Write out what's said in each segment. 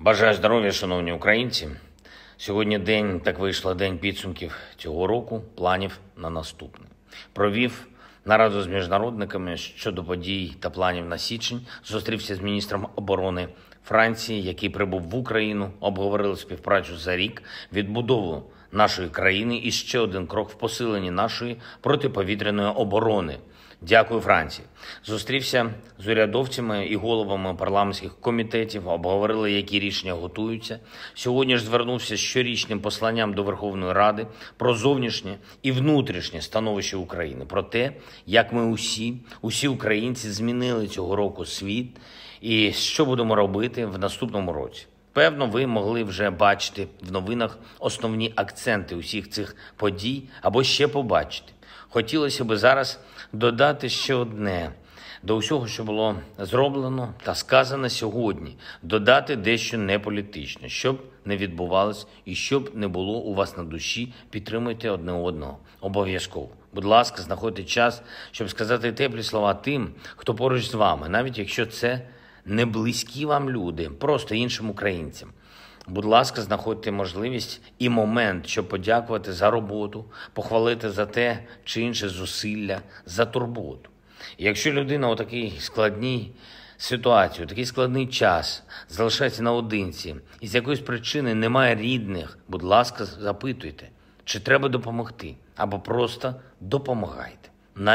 Бажаю здоров'я, шановні українці. Сьогодні так вийшло, день підсумків цього року, планів на наступне. Провів нараду з міжнародниками щодо подій та планів на січень, зустрівся з міністром оборони Франції, який прибув в Україну, обговорили співпрацю за рік, відбудову нашої країни і ще один крок в посиленні нашої протиповітряної оборони. Дякую Франції. Зустрівся з урядовцями і головами парламентських комітетів, обговорили, які рішення готуються. Сьогодні ж звернувся з щорічним посланням до Верховної Ради про зовнішнє і внутрішнє становище України, про те, як ми усі українці змінили цього року світ і що будемо робити в наступному році. Певно, ви могли вже бачити в новинах основні акценти усіх цих подій або ще побачити. Хотілося б зараз додати ще одне до усього, що було зроблено та сказано сьогодні. Додати дещо неполітичне, щоб не відбувалось і щоб не було у вас на душі, підтримуйте одне одного. Обов'язково. Будь ласка, знаходьте час, щоб сказати теплі слова тим, хто поруч з вами, навіть якщо це не близькі вам люди, просто іншим українцям. Будь ласка, знаходьте можливість і момент, щоб подякувати за роботу, похвалити за те чи інше зусилля, за турботу. І якщо людина у такій складній ситуації, у такий складний час залишається наодинці і з якоїсь причини немає рідних, будь ласка, запитуйте, чи треба допомогти, або просто допомагайте,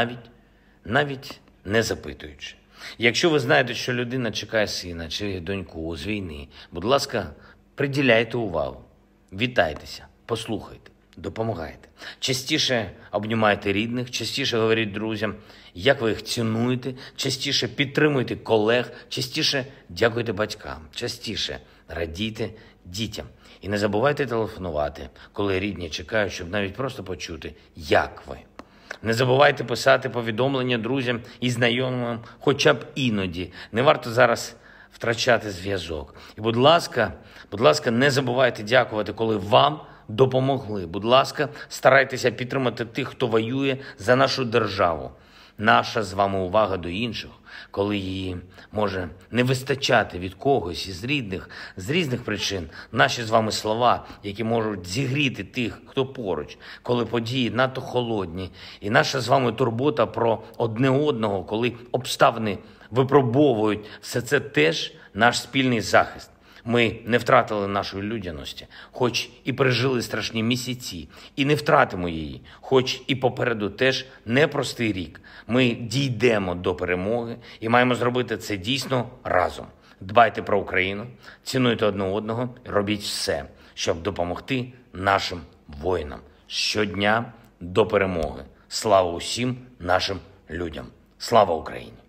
навіть не запитуючи. Якщо ви знаєте, що людина чекає сина чи доньку з війни, будь ласка, приділяйте увагу, вітайтеся, послухайте, допомагайте. Частіше обнімайте рідних, частіше говоріть друзям, як ви їх цінуєте, частіше підтримуйте колег, частіше дякуйте батькам, частіше радійте дітям. І не забувайте телефонувати, коли рідні чекають, щоб навіть просто почути, як ви. Не забувайте писати повідомлення друзям і знайомим хоча б іноді. Не варто зараз втрачати зв'язок. І, будь ласка, не забувайте дякувати, коли вам допомогли. Будь ласка, старайтеся підтримати тих, хто воює за нашу державу. Наша з вами увага до інших, коли її може не вистачати від когось із рідних, з різних причин. Наші з вами слова, які можуть зігріти тих, хто поруч, коли події надто холодні. І наша з вами турбота про одне одного, коли обставини випробовують. Все це теж наш спільний захист. Ми не втратили нашої людяності, хоч і пережили страшні місяці, і не втратимо її, хоч і попереду теж непростий рік. Ми дійдемо до перемоги і маємо зробити це дійсно разом. Дбайте про Україну, цінуйте одне одного, робіть все, щоб допомогти нашим воїнам. Щодня до перемоги. Слава усім нашим людям. Слава Україні!